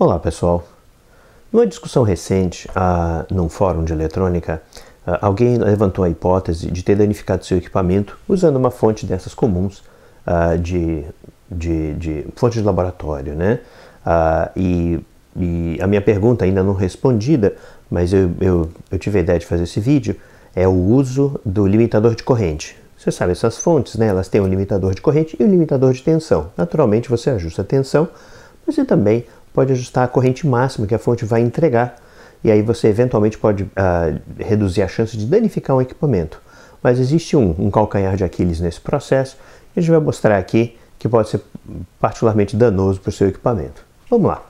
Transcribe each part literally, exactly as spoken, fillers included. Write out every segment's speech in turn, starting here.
Olá pessoal, numa discussão recente uh, num fórum de eletrônica, uh, alguém levantou a hipótese de ter danificado seu equipamento usando uma fonte dessas comuns uh, de, de, de fonte de laboratório, né? Uh, e, e a minha pergunta ainda não respondida, mas eu, eu, eu tive a ideia de fazer esse vídeo, é o uso do limitador de corrente. Você sabe, essas fontes, né, elas têm um limitador de corrente e um limitador de tensão. Naturalmente você ajusta a tensão, mas você também pode ajustar a corrente máxima que a fonte vai entregar. E aí você eventualmente pode uh, reduzir a chance de danificar um equipamento. Mas existe um, um calcanhar de Aquiles nesse processo, que a gente vai mostrar aqui, que pode ser particularmente danoso para o seu equipamento. Vamos lá.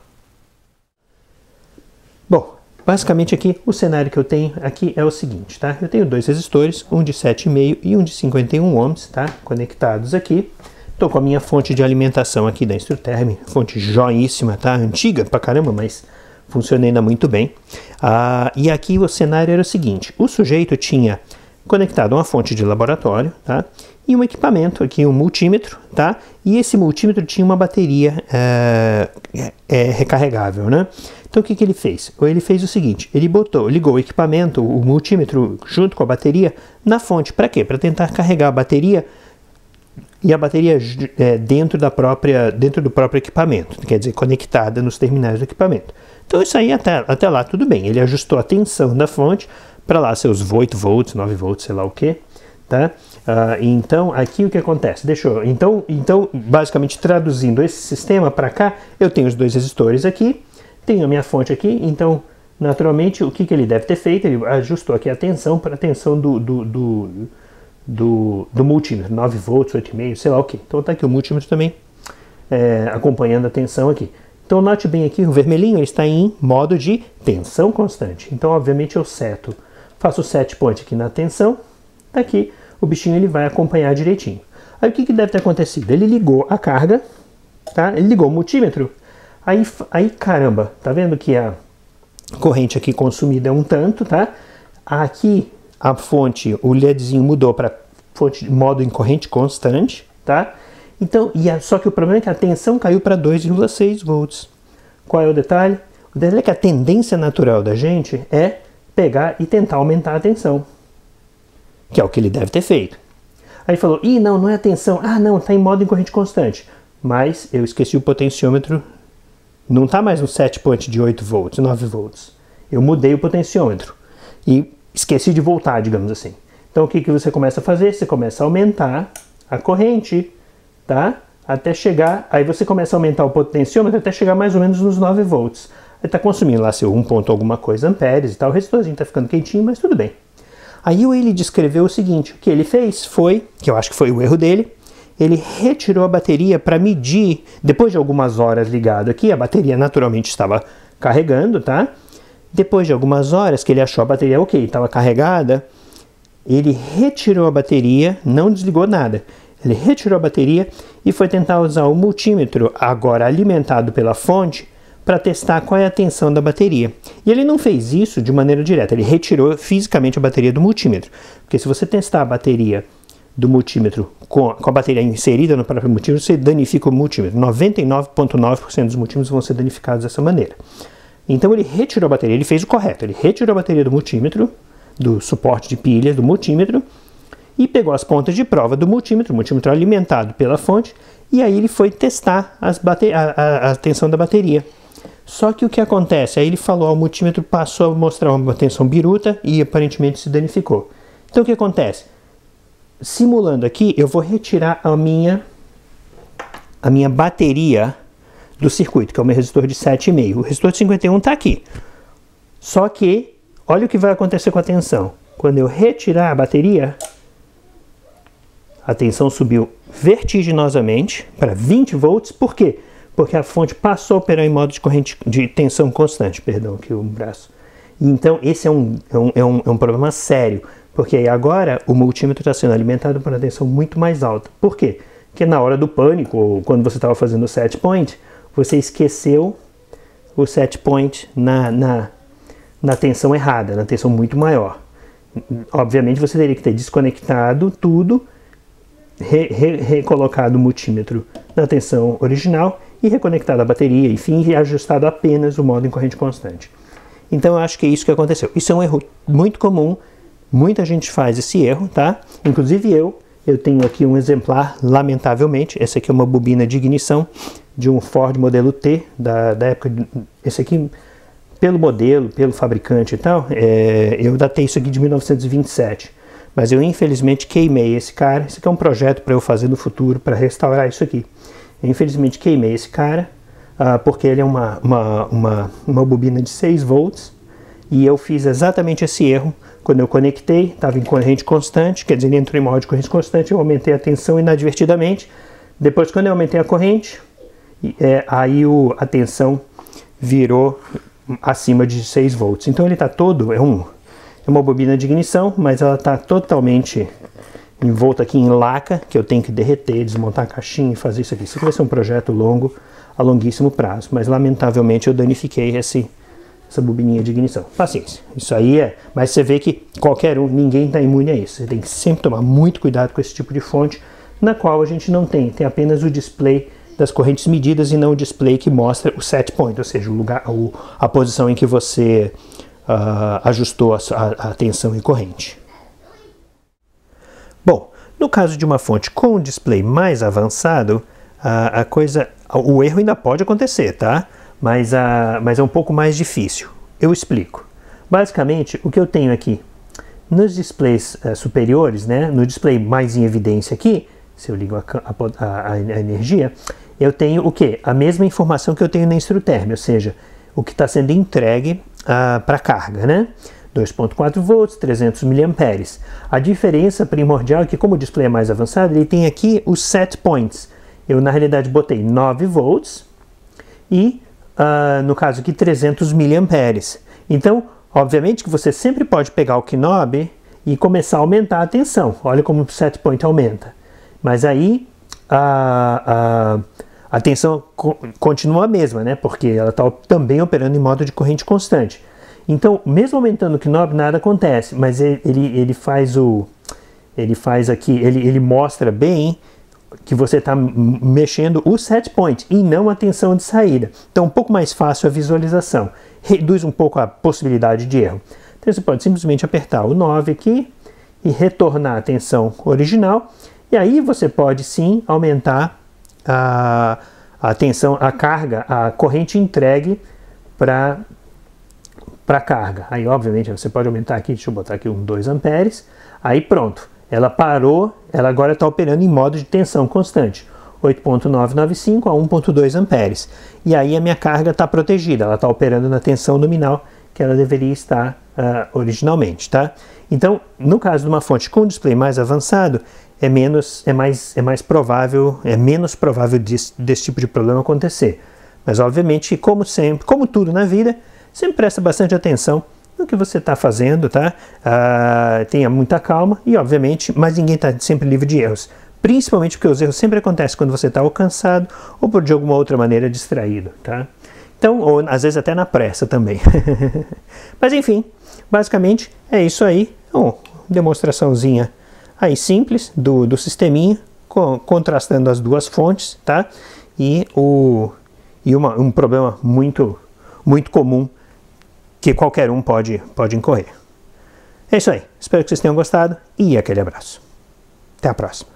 Bom, basicamente aqui o cenário que eu tenho aqui é o seguinte, tá? Eu tenho dois resistores, um de sete vírgula cinco e um de cinquenta e um ohms, tá? Conectados aqui. Estou com a minha fonte de alimentação aqui da Instruterm, fonte joíssima, tá? Antiga pra caramba, mas funciona ainda muito bem. Ah, e aqui o cenário era o seguinte, o sujeito tinha conectado uma fonte de laboratório, tá? E um equipamento aqui, um multímetro, tá? E esse multímetro tinha uma bateria é, é, recarregável, né? Então o que, que ele fez? Ele fez o seguinte, ele botou, ligou o equipamento, o multímetro junto com a bateria na fonte. Para quê? Para tentar carregar a bateria e a bateria é, dentro, da própria, dentro do próprio equipamento, quer dizer, conectada nos terminais do equipamento. Então isso aí até, até lá tudo bem, ele ajustou a tensão da fonte para lá seus oito volts, nove volts, sei lá o que, tá? Uh, então aqui o que acontece? Deixa eu, então, então basicamente traduzindo esse sistema para cá, eu tenho os dois resistores aqui, tenho a minha fonte aqui, então naturalmente o que, que ele deve ter feito? Ele ajustou aqui a tensão para a tensão do, do, do Do, do multímetro, nove volts, oito vírgula cinco, sei lá o que. Então tá aqui o multímetro também é, acompanhando a tensão aqui. Então note bem aqui, o vermelhinho ele está em modo de tensão constante. Então obviamente eu seto, faço o set point aqui na tensão, aqui o bichinho ele vai acompanhar direitinho. Aí o que, que deve ter acontecido? Ele ligou a carga, tá? Ele ligou o multímetro, aí, aí caramba, tá vendo que a corrente aqui consumida é um tanto, tá? Aqui a fonte, o LEDzinho mudou para fonte de modo em corrente constante, tá? Então, e a, só que o problema é que a tensão caiu para dois vírgula seis volts. Qual é o detalhe? O detalhe é que a tendência natural da gente é pegar e tentar aumentar a tensão, que é o que ele deve ter feito. Aí falou, ih, não, não é a tensão, ah, não, está em modo em corrente constante. Mas eu esqueci o potenciômetro, não está mais no set point de oito volts, nove volts. Eu mudei o potenciômetro e esqueci de voltar, digamos assim. Então o que, que você começa a fazer? Você começa a aumentar a corrente, tá? Até chegar, aí você começa a aumentar o potenciômetro até chegar mais ou menos nos nove volts. Aí tá consumindo lá seu um ponto alguma coisa amperes e tal, o resistorzinho tá ficando quentinho, mas tudo bem. Aí ele descreveu o seguinte, o que ele fez foi, que eu acho que foi o erro dele, ele retirou a bateria para medir, depois de algumas horas ligado aqui, a bateria naturalmente estava carregando, tá? Depois de algumas horas que ele achou a bateria ok, estava carregada, ele retirou a bateria, não desligou nada. Ele retirou a bateria e foi tentar usar o multímetro, agora alimentado pela fonte, para testar qual é a tensão da bateria. E ele não fez isso de maneira direta, ele retirou fisicamente a bateria do multímetro. Porque se você testar a bateria do multímetro com, com a bateria inserida no próprio multímetro, você danifica o multímetro. noventa e nove vírgula nove por cento dos multímetros vão ser danificados dessa maneira. Então ele retirou a bateria, ele fez o correto, ele retirou a bateria do multímetro, do suporte de pilhas do multímetro, e pegou as pontas de prova do multímetro, o multímetro alimentado pela fonte, e aí ele foi testar as bate a, a, a tensão da bateria. Só que o que acontece? Aí ele falou, ó, o multímetro passou a mostrar uma tensão biruta e aparentemente se danificou. Então o que acontece? Simulando aqui, eu vou retirar a minha, a minha bateria do circuito, que é o meu resistor de sete vírgula cinco. O resistor de cinquenta e um está aqui. Só que, olha o que vai acontecer com a tensão. Quando eu retirar a bateria, a tensão subiu vertiginosamente para vinte volts. Por quê? Porque a fonte passou a operar em modo de corrente de tensão constante. Perdão, aqui o braço. Então, esse é um, é um, é um, é um problema sério. Porque aí agora o multímetro está sendo alimentado por uma tensão muito mais alta. Por quê? Porque na hora do pânico, ou quando você estava fazendo o set point, você esqueceu o set point na, na, na tensão errada, na tensão muito maior. Obviamente você teria que ter desconectado tudo, re, re, recolocado o multímetro na tensão original e reconectado a bateria, enfim, e ajustado apenas o modo em corrente constante. Então eu acho que é isso que aconteceu. Isso é um erro muito comum, muita gente faz esse erro, tá? Inclusive eu, eu tenho aqui um exemplar, lamentavelmente, essa aqui é uma bobina de ignição de um Ford modelo T, da, da época, de, esse aqui, pelo modelo, pelo fabricante e tal, é, eu datei isso aqui de mil novecentos e vinte e sete, mas eu infelizmente queimei esse cara. Esse aqui é um projeto para eu fazer no futuro, para restaurar isso aqui. Eu infelizmente queimei esse cara, uh, porque ele é uma, uma, uma, uma bobina de seis volts, e eu fiz exatamente esse erro. Quando eu conectei, estava em corrente constante, quer dizer, ele entrou em modo de corrente constante, eu aumentei a tensão inadvertidamente. Depois, quando eu aumentei a corrente, é, aí o, a tensão virou acima de seis volts. Então ele está todo, é, um, é uma bobina de ignição, mas ela está totalmente envolta aqui em laca, que eu tenho que derreter, desmontar a caixinha e fazer isso aqui. Isso aqui vai ser um projeto longo, a longuíssimo prazo, mas lamentavelmente eu danifiquei esse... essa bobininha de ignição. Paciência. Isso aí é... Mas você vê que qualquer um, ninguém está imune a isso. Você tem que sempre tomar muito cuidado com esse tipo de fonte, na qual a gente não tem. Tem apenas o display das correntes medidas e não o display que mostra o set point, ou seja, o lugar, o, a posição em que você uh, ajustou a, a, a tensão e corrente. Bom, no caso de uma fonte com um display mais avançado, a, a coisa... o erro ainda pode acontecer, tá? Mas, a, mas é um pouco mais difícil. Eu explico. Basicamente, o que eu tenho aqui, nos displays uh, superiores, né, no display mais em evidência aqui, se eu ligo a, a, a, a energia, eu tenho o quê? A mesma informação que eu tenho na instruterm, ou seja, o que está sendo entregue uh, para carga, né? dois ponto quatro volts, trezentos miliamperes. A diferença primordial é que, como o display é mais avançado, ele tem aqui os set points. Eu, na realidade, botei nove volts e Uh, no caso aqui, trezentos miliamperes. Então, obviamente que você sempre pode pegar o knob e começar a aumentar a tensão. Olha como o set point aumenta. Mas aí a, a, a tensão co continua a mesma, né? Porque ela está também operando em modo de corrente constante. Então, mesmo aumentando o knob, nada acontece. Mas ele, ele, ele faz o... Ele faz aqui... Ele, ele mostra bem que você está mexendo o set point e não a tensão de saída. Então, um pouco mais fácil a visualização. Reduz um pouco a possibilidade de erro. Então, você pode simplesmente apertar o nove aqui e retornar a tensão original. E aí você pode sim aumentar a, a tensão, a carga, a corrente entregue para para carga. Aí, obviamente, você pode aumentar aqui, deixa eu botar aqui um dois amperes. Aí pronto. Ela parou, ela agora está operando em modo de tensão constante, oito ponto novecentos e noventa e cinco a um ponto dois amperes. E aí a minha carga está protegida, ela está operando na tensão nominal que ela deveria estar uh, originalmente, tá? Então, no caso de uma fonte com display mais avançado, é menos, é mais, é mais provável, é menos provável desse, desse tipo de problema acontecer. Mas, obviamente, como sempre, como tudo na vida, sempre presta bastante atenção no que você está fazendo, tá? Uh, tenha muita calma e, obviamente, mas ninguém está sempre livre de erros. Principalmente porque os erros sempre acontecem quando você está ou cansado ou por de alguma outra maneira distraído, tá? Então, ou às vezes até na pressa também. Mas enfim, basicamente é isso aí. Uma demonstraçãozinha aí simples do, do sisteminha, com, contrastando as duas fontes, tá? E, o, e uma, um problema muito, muito comum que qualquer um pode, pode incorrer. É isso aí. Espero que vocês tenham gostado e aquele abraço. Até a próxima.